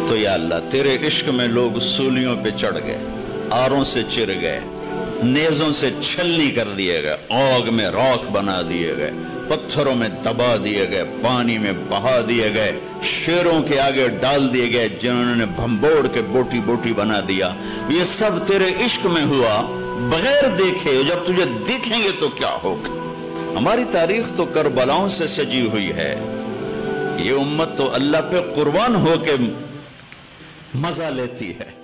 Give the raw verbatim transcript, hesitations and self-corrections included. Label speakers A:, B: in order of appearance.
A: तो या अल्लाह तेरे इश्क में लोग सूलियों पे चढ़ गए, आरों से चिर गए, नेजों से छलनी कर दिए गए, आग में राख बना दिए गए, पत्थरों में दबा दिए गए, पानी में बहा दिए गए, शेरों के आगे डाल दिए गए जिन्होंने भंबोड़ के बोटी बोटी बना दिया। ये सब तेरे इश्क में हुआ बगैर देखे। जब तुझे देखेंगे तो क्या होगा। हमारी तारीख तो करबलाओं से सजी हुई है। ये उम्मत तो अल्लाह पे कुर्बान होके मजा लेती है।